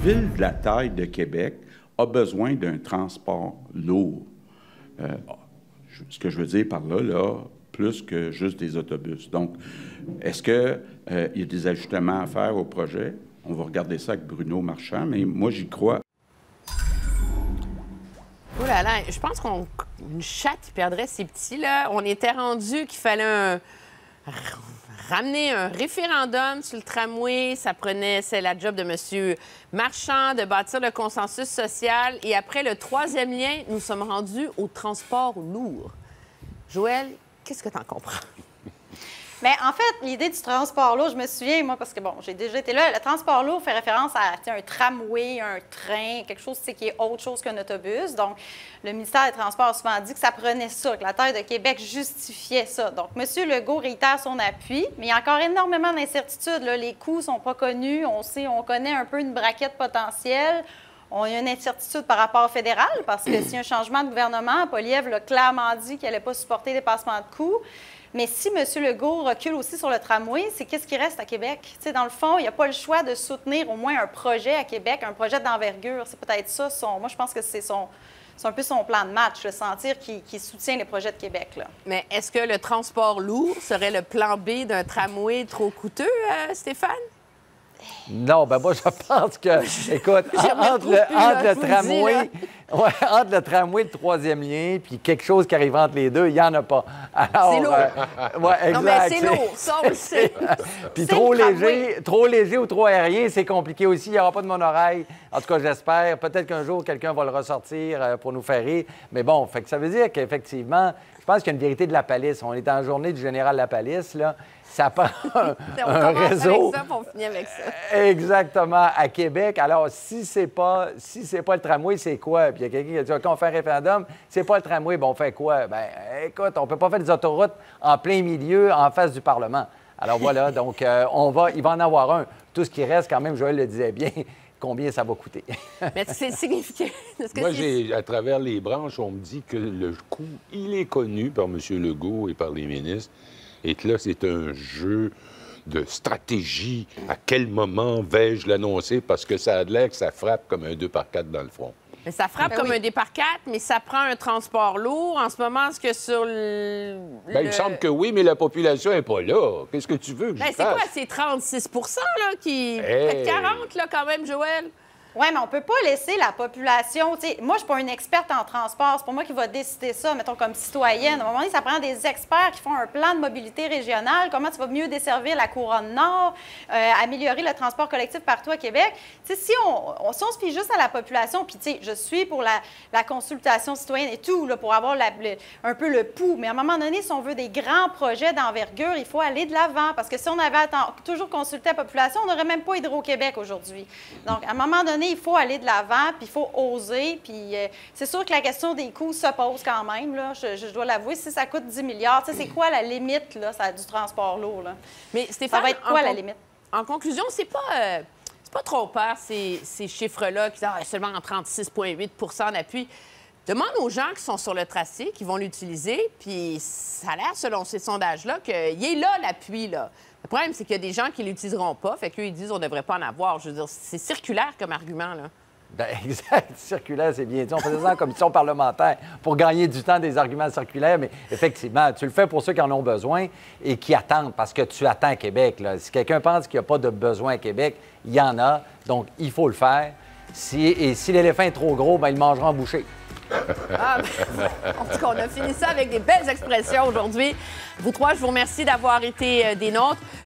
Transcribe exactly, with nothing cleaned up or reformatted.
ville de la taille de Québec a besoin d'un transport lourd. Euh, ce que je veux dire par là, là, plus que juste des autobus. Donc, est-ce qu'il euh, y a des ajustements à faire au projet? On va regarder ça avec Bruno Marchand, mais moi, j'y crois. Oh là là, je pense qu'on une chatte qui perdrait ses petits, là. On était rendu qu'il fallait un... ramener un référendum sur le tramway. Ça prenait, c'est la job de M. Marchand de bâtir le consensus social. Et après le troisième lien, nous sommes rendus au transport lourd. Joël, qu'est-ce que tu en comprends? Bien, en fait, l'idée du transport lourd, je me souviens, moi, parce que, bon, j'ai déjà été là, le transport lourd fait référence à un tramway, un train, quelque chose qui est autre chose qu'un autobus. Donc, le ministère des Transports a souvent dit que ça prenait ça, que la taille de Québec justifiait ça. Donc, M. Legault réitère son appui, mais il y a encore énormément d'incertitudes. Là. Les coûts ne sont pas connus. On sait, on connaît un peu une braquette potentielle. On a une incertitude par rapport au fédéral, parce que s'il y a un changement de gouvernement, Poilievre l'a clairement dit qu'il n'allait pas supporter les dépassements de coûts. Mais si M. Legault recule aussi sur le tramway, c'est qu'est-ce qui reste à Québec? T'sais, dans le fond, il n'y a pas le choix de soutenir au moins un projet à Québec, un projet d'envergure. C'est peut-être ça. Son... Moi, je pense que c'est son... c'est un peu son plan de match, le sentir qu'il qu'il soutient les projets de Québec. Là. Mais est-ce que le transport lourd serait le plan B d'un tramway trop coûteux, euh, Stéphane? Non, ben moi, je pense que, écoute, entre le, entre le tramway, ouais, entre le tramway et le troisième lien, puis quelque chose qui arrive entre les deux, il n'y en a pas. C'est lourd. Euh, ouais, exact. Non, mais c'est lourd, ça, on le sait. Puis trop léger, trop léger ou trop aérien, c'est compliqué aussi. Il n'y aura pas de monorail. En tout cas, j'espère. Peut-être qu'un jour, quelqu'un va le ressortir pour nous faire rire. Mais bon, fait que ça veut dire qu'effectivement, je pense qu'il y a une vérité de la palisse. On est en journée du général Lapalisse, là. Ça prend un, on un réseau. Avec ça, on finit avec ça. Exactement, à Québec. Alors, si c'est pas si c'est pas le tramway, c'est quoi? Puis il y a quelqu'un qui a dit, OK, on fait un référendum, c'est pas le tramway, bien, on fait quoi? Bien, écoute, on peut pas faire des autoroutes en plein milieu, en face du Parlement. Alors voilà, donc euh, on va, il va en avoir un. Tout ce qui reste, quand même, Joël le disait bien, combien ça va coûter. Mais c'est significatif. Moi, j'ai, à travers les branches, on me dit que le coût, il est connu par M. Legault et par les ministres. Et que là, c'est un jeu de stratégie. À quel moment vais-je l'annoncer? Parce que ça a l'air que ça frappe comme un deux par quatre dans le front. Mais ça frappe ben comme oui. un deux par quatre, mais ça prend un transport lourd. En ce moment, est-ce que sur le... Bien, il me semble que oui, mais la population n'est pas là. Qu'est-ce que tu veux que je ben, fasse? C'est quoi? C'est trente-six là, qui... Hey. quarante là, quand même, Joël. Oui, mais on ne peut pas laisser la population... T'sais, moi, je ne suis pas une experte en transport. C'est pas moi qui va décider ça, mettons, comme citoyenne. À un moment donné, ça prend des experts qui font un plan de mobilité régionale. Comment tu vas mieux desservir la couronne nord, euh, améliorer le transport collectif partout à Québec. T'sais, si on, on, si on se fie juste à la population, puis je suis pour la, la consultation citoyenne et tout, là, pour avoir la, le, un peu le pouls, mais à un moment donné, si on veut des grands projets d'envergure, il faut aller de l'avant. Parce que si on avait attend, toujours consulté la population, on n'aurait même pas Hydro-Québec aujourd'hui. Donc, à un moment donné, il faut aller de l'avant, puis il faut oser. Puis euh, c'est sûr que la question des coûts se pose quand même, là, je, je dois l'avouer. Si ça coûte dix milliards, c'est quoi la limite là, ça, du transport lourd? Là? Mais Stéphane, ça va être quoi en, la limite? En conclusion, c'est pas... Euh... C'est pas trop peur, ces, ces chiffres-là, qui sont ah, seulement en trente-six virgule huit d'appui. Demande aux gens qui sont sur le tracé, qui vont l'utiliser, puis ça a l'air, selon ces sondages-là, qu'il est là, l'appui, là. Le problème, c'est qu'il y a des gens qui ne l'utiliseront pas, fait qu'eux, ils disent on ne devrait pas en avoir. Je veux dire, c'est circulaire comme argument, là. Bien, exact. Circulaire, c'est bien dit. On faisait ça en commission parlementaire pour gagner du temps des arguments circulaires, mais effectivement, tu le fais pour ceux qui en ont besoin et qui attendent, parce que tu attends Québec, là. Si quelqu'un pense qu'il n'y a pas de besoin à Québec, il y en a, donc il faut le faire. Si, et si l'éléphant est trop gros, bien, il mangera en bouchée. Ah, ben, en tout cas, on a fini ça avec des belles expressions aujourd'hui. Vous trois, je vous remercie d'avoir été euh, des nôtres.